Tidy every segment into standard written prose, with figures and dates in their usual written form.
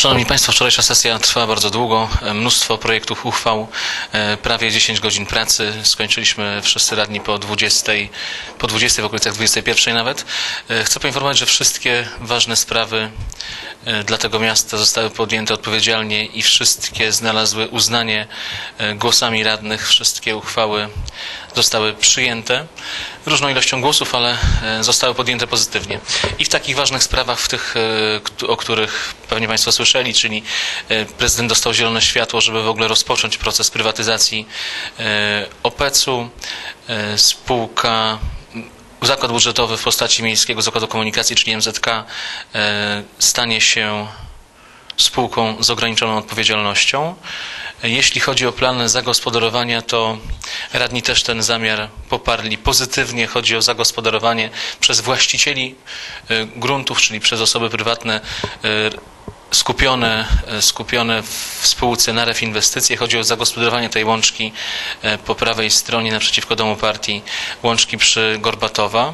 Szanowni Państwo, wczorajsza sesja trwała bardzo długo, mnóstwo projektów uchwał, prawie 10 godzin pracy. Skończyliśmy wszyscy radni po 20, w okolicach 21 nawet. Chcę poinformować, że wszystkie ważne sprawy dla tego miasta zostały podjęte odpowiedzialnie i wszystkie znalazły uznanie głosami radnych. Wszystkie uchwały zostały przyjęte różną ilością głosów, ale zostały podjęte pozytywnie. I w takich ważnych sprawach, w tych, o których pewnie Państwo słyszeli, czyli prezydent dostał zielone światło, żeby w ogóle rozpocząć proces prywatyzacji OPEC-u, zakład budżetowy w postaci Miejskiego Zakładu Komunikacji, czyli MZK, stanie się spółką z ograniczoną odpowiedzialnością. Jeśli chodzi o plan zagospodarowania, to radni też ten zamiar poparli pozytywnie. Chodzi o zagospodarowanie przez właścicieli gruntów, czyli przez osoby prywatne skupione w spółce Narew Inwestycje. Chodzi o zagospodarowanie tej łączki po prawej stronie naprzeciwko Domu Partii, łączki przy Gorbatowa.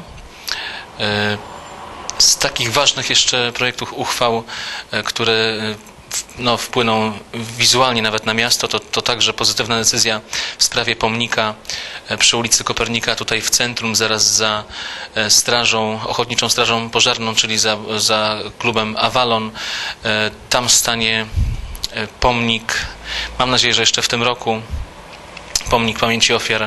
Z takich ważnych jeszcze projektów uchwał, które wpłyną wizualnie nawet na miasto, to także pozytywna decyzja w sprawie pomnika przy ulicy Kopernika, tutaj w centrum, zaraz za Ochotniczą Strażą Pożarną, czyli za klubem Avalon. Tam stanie pomnik, mam nadzieję, że jeszcze w tym roku, pomnik pamięci ofiar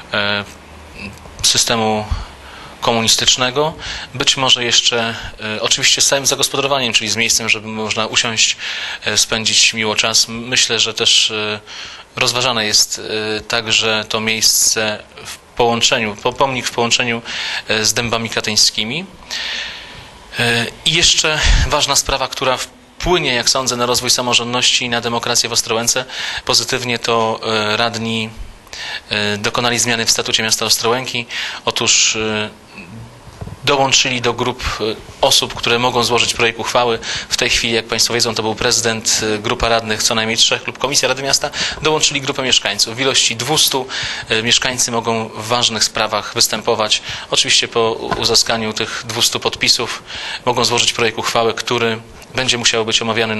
systemu komunistycznego, być może jeszcze oczywiście z całym zagospodarowaniem, czyli z miejscem, żeby można usiąść, spędzić miło czas. Myślę, że też rozważane jest także to miejsce w połączeniu, pomnik w połączeniu z Dębami Katyńskimi. I jeszcze ważna sprawa, która wpłynie, jak sądzę, na rozwój samorządności i na demokrację w Ostrołęce. Pozytywnie to radni dokonali zmiany w statucie miasta Ostrołęki. Otóż dołączyli do grup osób, które mogą złożyć projekt uchwały. W tej chwili, jak Państwo wiedzą, to był prezydent, grupa radnych, co najmniej 3 lub Komisja Rady Miasta. Dołączyli grupę mieszkańców. W ilości 200 mieszkańcy mogą w ważnych sprawach występować. Oczywiście po uzyskaniu tych 200 podpisów mogą złożyć projekt uchwały, który będzie musiał być omawiany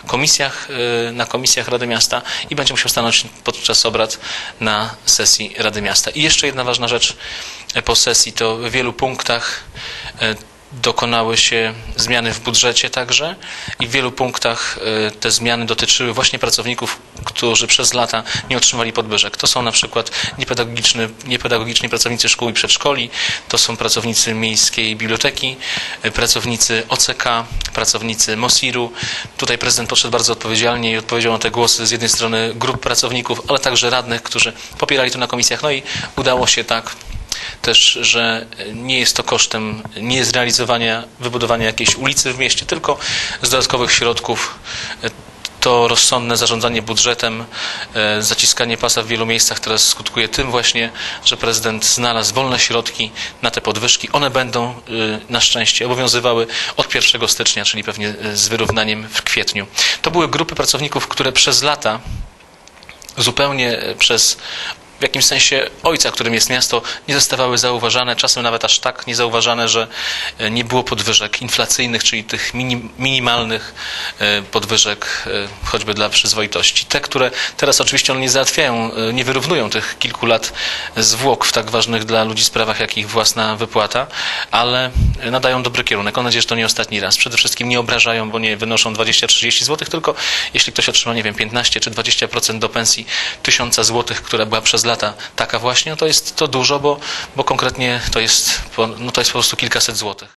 na komisjach Rady Miasta i będzie musiał stanąć podczas obrad na sesji Rady Miasta. I jeszcze jedna ważna rzecz po sesji, to w wielu punktach dokonały się zmiany w budżecie także i w wielu punktach te zmiany dotyczyły właśnie pracowników, którzy przez lata nie otrzymali podwyżek. To są na przykład niepedagogiczni pracownicy szkół i przedszkoli, to są pracownicy Miejskiej Biblioteki, pracownicy OCK, pracownicy MOSIR-u. Tutaj prezydent podszedł bardzo odpowiedzialnie i odpowiedział na te głosy z jednej strony grup pracowników, ale także radnych, którzy popierali to na komisjach. No i udało się tak też, że nie jest to kosztem niezrealizowania, wybudowania jakiejś ulicy w mieście, tylko z dodatkowych środków. To rozsądne zarządzanie budżetem, zaciskanie pasa w wielu miejscach teraz skutkuje tym właśnie, że prezydent znalazł wolne środki na te podwyżki. One będą na szczęście obowiązywały od 1 stycznia, czyli pewnie z wyrównaniem w kwietniu. To były grupy pracowników, które przez lata zupełnie przez w jakimś sensie ojca, którym jest miasto, nie zostawały zauważane, czasem nawet aż tak niezauważane, że nie było podwyżek inflacyjnych, czyli tych minimalnych podwyżek, choćby dla przyzwoitości. Te, które teraz oczywiście one nie załatwiają, nie wyrównują tych kilku lat zwłok w tak ważnych dla ludzi sprawach, jak ich własna wypłata, ale nadają dobry kierunek. Mam nadzieję, że to nie ostatni raz. Przede wszystkim nie obrażają, bo nie wynoszą 20-30 zł, tylko jeśli ktoś otrzyma, nie wiem, 15 czy 20% do pensji 1000 zł, która była przez lata taka właśnie, no to jest to dużo, bo konkretnie to jest po prostu kilkaset złotych.